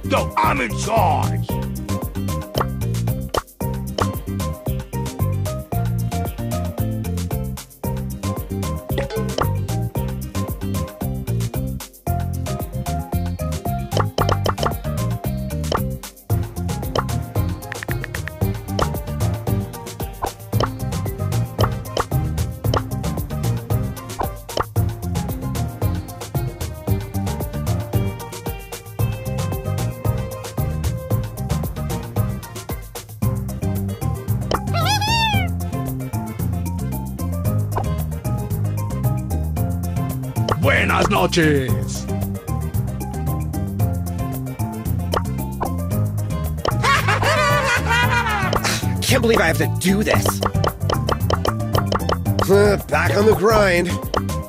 Yo, I'm in charge. Buenas noches. Can't believe I have to do this. Back on the grind.